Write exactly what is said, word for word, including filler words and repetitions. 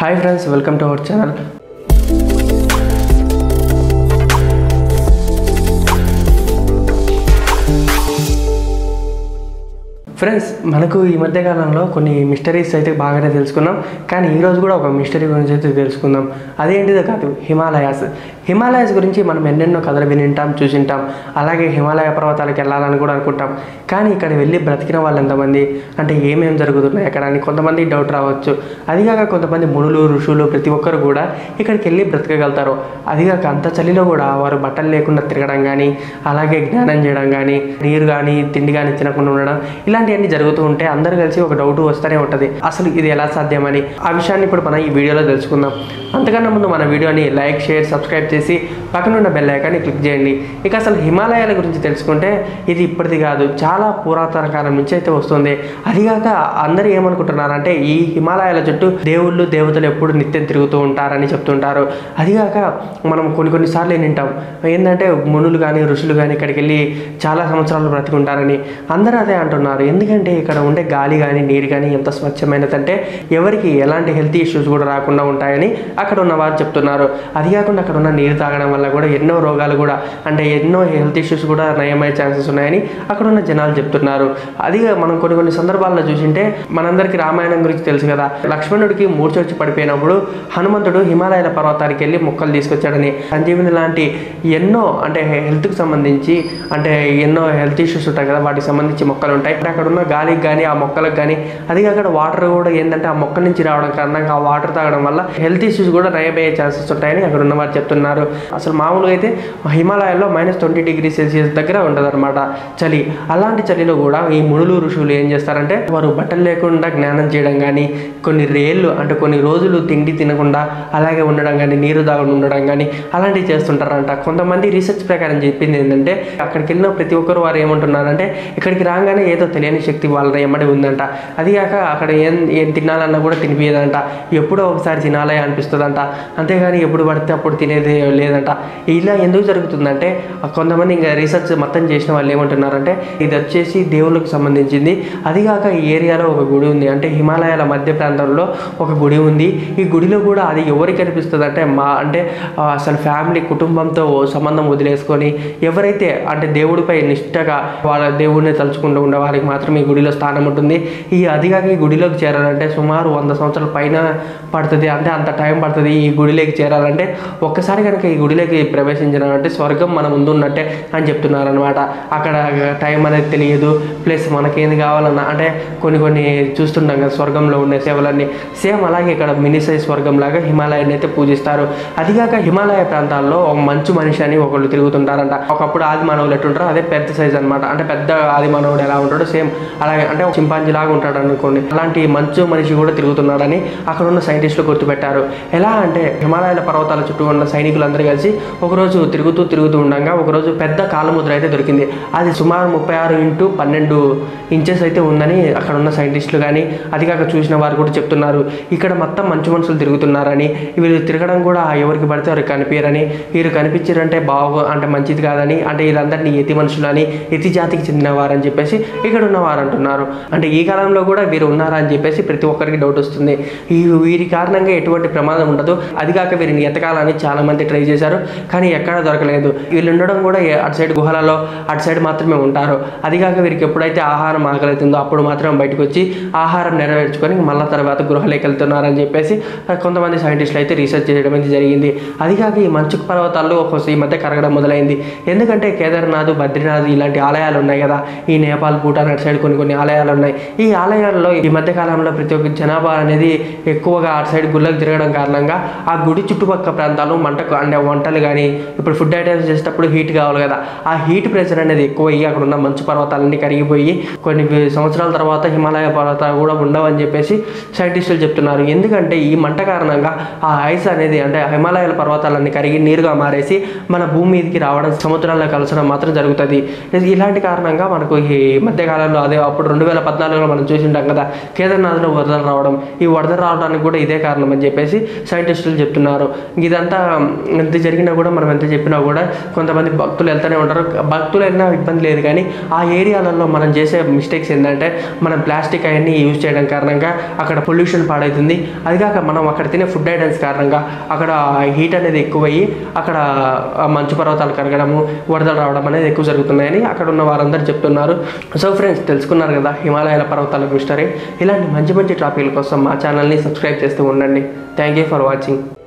Hi friends, welcome to our channel. Friends మనకు ఈ మధ్య కాలంలో కొన్ని మిస్టరీస్ అయితే బాగానే తెలుసుకున్నాం. కానీ ఈరోజు కూడా ఒక మిస్టరీ గురించి అయితే తెలుసుకుందాం. అదేంటిదో కాదు, హిమాలయాస్. హిమాలయాస్ గురించి మనం ఎన్నెన్నో కథలు వినింటాం, చూసింటాం. అలాగే హిమాలయ పర్వతాలకు వెళ్ళాలని కూడా అనుకుంటాం. కానీ ఇక్కడ వెళ్ళి బ్రతికిన వాళ్ళు ఎంతమంది, అంటే ఏమేమి జరుగుతున్నాయి అక్కడ అని కొంతమంది డౌట్ రావచ్చు. అదిగాక కొంతమంది మునులు, ఋషులు ప్రతి ఒక్కరు కూడా ఇక్కడికి వెళ్ళి బ్రతకగలుగుతారు. అదిగాక అంత చలిలో కూడా వారు బట్టలు లేకుండా తిరగడం కానీ, అలాగే జ్ఞానం చేయడం కానీ, నీరు కానీ తిండి కానీ తినకుండా ఉండడం, ఇలాంటి అన్ని జరుగుతూ ఉంటే అందరూ కలిసి ఒక డౌట్ వస్తూనే ఉంటుంది, అసలు ఇది ఎలా సాధ్యమని. ఆ విషయాన్ని ఇప్పుడు మనం ఈ వీడియోలో తెలుసుకుందాం. అంతకన్నా ముందు మన వీడియోని లైక్, షేర్, సబ్స్క్రైబ్ చేసి పక్కన ఉన్న బెల్ ఐకాన్ని క్లిక్ చేయండి. ఇక అసలు హిమాలయాల గురించి తెలుసుకుంటే ఇది ఇప్పటిది కాదు, చాలా పురాతన కాలం నుంచి అయితే వస్తుంది. అదిగాక అందరూ ఏమనుకుంటున్నారంటే ఈ హిమాలయాల చుట్టూ దేవుళ్ళు, దేవతలు ఎప్పుడు నిత్యం తిరుగుతూ ఉంటారని చెప్తుంటారు. అదిగాక మనం కొన్ని కొన్నిసార్లు వింటాం ఏంటంటే మునులు కానీ, ఋషులు కానీ ఇక్కడికి వెళ్ళి చాలా సంవత్సరాలు బ్రతికుంటారని. అందరూ అదే అంటున్నారు. ఎందుకంటే ఇక్కడ ఉండే గాలి కానీ, నీరు కానీ ఎంత స్వచ్ఛమైనదంటే ఎవరికి ఎలాంటి హెల్త్ ఇష్యూస్ కూడా రాకుండా ఉంటాయని అక్కడ ఉన్న వారు చెప్తున్నారు. అది కాకుండా అక్కడ ఉన్న నీరు తాగడం వల్ల కూడా ఎన్నో రోగాలు కూడా, అంటే ఎన్నో హెల్త్ ఇష్యూస్ కూడా నయమయ్యే ఛాన్సెస్ ఉన్నాయని అక్కడ ఉన్న జనాలు చెప్తున్నారు. అది మనం కొన్ని కొన్ని సందర్భాల్లో చూసింటే మనందరికీ రామాయణం గురించి తెలుసు కదా. లక్ష్మణుడికి మూర్ఛ వచ్చి పడిపోయినప్పుడు హనుమంతుడు హిమాలయాల పర్వతానికి వెళ్ళి మొక్కలు తీసుకొచ్చాడని, సంజీవిని లాంటి ఎన్నో అంటే హెల్త్కి సంబంధించి, అంటే ఎన్నో హెల్త్ ఇష్యూస్ ఉంటాయి కదా, వాటికి సంబంధించి మొక్కలు ఉంటాయి. అక్కడ ఉన్న గాలికి కానీ, ఆ మొక్కలకు కానీ, అది అక్కడ వాటర్ కూడా ఏంటంటే ఆ మొక్క నుంచి రావడం కారణంగా ఆ వాటర్ తాగడం వల్ల హెల్త్ ఇష్యూస్ కూడా నయమయ్యే ఛాన్సెస్ ఉంటాయని అక్కడ ఉన్న వారు చెప్తున్నారు. అసలు మామూలుగా అయితే హిమాలయాల్లో మైనస్ ట్వంటీ డిగ్రీ సెల్సియస్ దగ్గర ఉంటుంది అనమాట చలి. అలాంటి చలిలో కూడా ఈ మునులు, ఋషులు ఏం చేస్తారంటే వారు బట్టలు లేకుండా జ్ఞానం చేయడం కానీ, కొన్ని రేళ్ళు అంటే కొన్ని రోజులు తిండి తినకుండా అలాగే ఉండడం కానీ, నీరు తాగకుండా ఉండడం కానీ అలాంటివి చేస్తుంటారంట. కొంతమంది రీసెర్చ్ ప్రకారం చెప్పింది ఏంటంటే అక్కడికి వెళ్ళిన ప్రతి ఒక్కరు వారు ఏమంటున్నారంటే ఇక్కడికి రాగానే ఏదో తెలియని శక్తి వాళ్ళ ఎమ్మడి ఉందంట. అదిగాక అక్కడ ఏం ఏం తినాలన్నా కూడా తినిపియదంట, ఎప్పుడో ఒకసారి తినాలి అనిపిస్తుందంట, అంతేగాని ఎప్పుడు పడితే అప్పుడు తినేది లేదంట. ఇలా ఎందుకు జరుగుతుందంటే కొంతమంది ఇంకా రీసెర్చ్ మొత్తం చేసిన వాళ్ళు ఏమంటున్నారంటే ఇది వచ్చేసి దేవుళ్ళకి సంబంధించింది. అదిగాక ఈ ఏరియాలో ఒక గుడి ఉంది, అంటే హిమాలయాల మధ్య ప్రాంతంలో ఒక గుడి ఉంది. ఈ గుడిలో కూడా అది ఎవరికి కనిపిస్తుంది అంటే మా అంటే అసలు ఫ్యామిలీ కుటుంబంతో సంబంధం వదిలేసుకొని ఎవరైతే అంటే దేవుడిపై నిష్టగా వాళ్ళ దేవుడిని తలుచుకుంటూ ఉండే వారికి మాత్రం ఈ గుడిలో స్థానం ఉంటుంది. ఈ అదిగాక ఈ గుడిలోకి చేరాలంటే సుమారు వంద సంవత్సరాల పైన పడుతుంది, అంటే అంత టైం పడుతుంది ఈ గుడిలోకి చేరాలంటే. ఒక్కసారి కనుక ఈ గుడిలోకి ప్రవేశించినారంటే స్వర్గం మన ముందు ఉన్నట్టే అని చెప్తున్నారు అనమాట. అక్కడ టైం అనేది తెలియదు, ప్లస్ మనకేంది కావాలన్నా అంటే కొన్ని కొన్ని చూస్తుంటాం కదా స్వర్గంలో ఉండే సేవలన్నీ, సేమ్ అలాగే ఇక్కడ మినీ సైజ్ స్వర్గం లాగా హిమాలయాన్ని అయితే పూజిస్తారు. అదిగాక హిమాలయ ప్రాంతాల్లో ఒక మంచు మనిషి అని ఒకళ్ళు తిరుగుతుంటారంట. ఒకప్పుడు ఆది మానవులు ఎట్టుంటారో అదే పెద్ద సైజ్ అనమాట, అంటే పెద్ద ఆది మానవుడు ఎలా ఉంటాడో సేమ్ అలాగే, అంటే చింపాంజీ లాగా ఉంటాడు అనుకోండి. అలాంటి మంచు మనిషి కూడా తిరుగుతున్నాడని అక్కడ ఉన్న సైంటిస్టులు గుర్తుపెట్టారు. ఎలా అంటే హిమాలయాల పర్వతాల చుట్టూ ఉన్న సైనికులందరూ కలిసి ఒకరోజు తిరుగుతూ తిరుగుతూ ఉండగా ఒకరోజు పెద్ద కాలముద్ర అయితే దొరికింది. అది సుమారు ముప్పై ఆరు ఇంటూ పన్నెండు ఇంచెస్ అయితే ఉందని అక్కడ ఉన్న సైంటిస్టులు కానీ అది కాక చూసిన వారు కూడా చెప్తున్నారు. ఇక్కడ మొత్తం మంచు మనుషులు తిరుగుతున్నారని, వీళ్ళు తిరగడం కూడా ఎవరికి పడితే వారికి కనిపించరని, వీరు కనిపించారంటే బాగు అంటే మంచిది కాదని, అంటే వీళ్ళందరినీ యతి మనుషులని, యతి జాతికి చెందిన వారని చెప్పేసి ఇక్కడ ఉన్నవారు అంటున్నారు. అంటే ఈ కాలంలో కూడా వీరు ఉన్నారా అని చెప్పేసి ప్రతి ఒక్కరికి డౌట్ వస్తుంది. ఈ వీరి కారణంగా ఎటువంటి ప్రమాదం ఉండదు. అది కాక వీరిని ఎతకాలని చాలా మంది ట్రై చేశారు, కానీ ఎక్కడా దొరకలేదు. వీళ్ళు ఉండడం కూడా అటు సైడ్ గుహలలో అటు సైడ్ మాత్రమే ఉంటారు. అది కాక వీరికి ఎప్పుడైతే ఆహారం ఆకలితుందో అప్పుడు మాత్రం బయటకు వచ్చి ఆహారం నెరవేర్చుకొని మళ్ళీ తర్వాత గృహలోకి వెళ్తున్నారని చెప్పేసి కొంతమంది సైంటిస్టులు అయితే రీసెర్చ్ చేయడం అనేది జరిగింది. అది కాక ఈ మంచు పర్వతాల్లో ఒక ఈ మధ్య కరగడం మొదలైంది. ఎందుకంటే కేదార్నాథ్, బద్రీనాథ్ ఇలాంటి ఆలయాలు ఉన్నాయి కదా, ఈ నేపాల్, భూటాన్ అటు సైడ్ కొన్ని కొన్ని ఆలయాలు ఉన్నాయి. ఈ ఆలయాల్లో ఈ మధ్య కాలంలో ప్రతి ఒక్క జనాభా అనేది ఎక్కువగా అటు సైడ్ గుళ్ళకు తిరగడం కారణంగా ఆ గుడి చుట్టుపక్కల ప్రాంతాలు మంటకు అంటే వంటలు కానీ ఇప్పుడు ఫుడ్ ఐటమ్స్ చేసేటప్పుడు హీట్ కావాలి కదా, ఆ హీట్ ప్రెషర్ అనేది ఎక్కువ అయ్యి అక్కడ ఉన్న మంచు పర్వతాలన్నీ కరిగిపోయి కొన్ని సంవత్సరాల తర్వాత హిమాలయ పర్వతాలు కూడా ఉండవని చెప్పేసి సైంటిస్టులు చెప్తున్నారు. ఎందుకంటే ఈ మంట కారణంగా ఆ ఐస్ అనేది అంటే హిమాలయాల పర్వతాలన్నీ కరిగి నీరుగా మారేసి మన భూమి మీదకి రావడం, సముద్రాల్లో కలసడం మాత్రం జరుగుతుంది. ఇలాంటి కారణంగా మనకు ఈ మధ్యకాలంలో అదే అప్పుడు రెండు వేల పద్నాలుగులో మనం చూసి ఉంటాం కదా, కేదార్నాథ్లో వరదలు రావడం, ఈ వరదలు రావడానికి కూడా ఇదే కారణం అని చెప్పేసి సైంటిస్టులు చెప్తున్నారు. ఇదంతా ఎంత జరిగినా కూడా మనం ఎంత చెప్పినా కూడా కొంతమంది భక్తులు వెళ్తూనే ఉంటారు. భక్తులు వెళ్ళినా ఇబ్బంది లేదు, కానీ ఆ ఏరియాలలో మనం చేసే మిస్టేక్స్ ఏంటంటే మనం ప్లాస్టిక్ అవన్నీ యూజ్ చేయడం కారణంగా అక్కడ పొల్యూషన్ పాడవుతుంది. అది కాక మనం అక్కడ తినే ఫుడ్ ఐటమ్స్ కారణంగా అక్కడ హీట్ అనేది ఎక్కువయ్యి అక్కడ మంచు పర్వతాలు కరగడము, వరదలు రావడం అనేది ఎక్కువ జరుగుతున్నాయని అక్కడ ఉన్న వారందరూ చెప్తున్నారు. సో ఫ్రెండ్స్, తెలుసుకున్నారు కదా హిమాలయాల పర్వతాల మిస్టరీ. ఇలాంటి మంచి మంచి టాపిక్ల కోసం మా ఛానల్ని సబ్స్క్రైబ్ చేస్తూ ఉండండి. Thank you for watching.